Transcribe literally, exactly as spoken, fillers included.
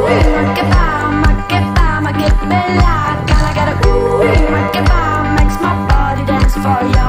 make it bam, make it bam, make it me like. Can I get a ooh, make it bam, makes my body dance for you.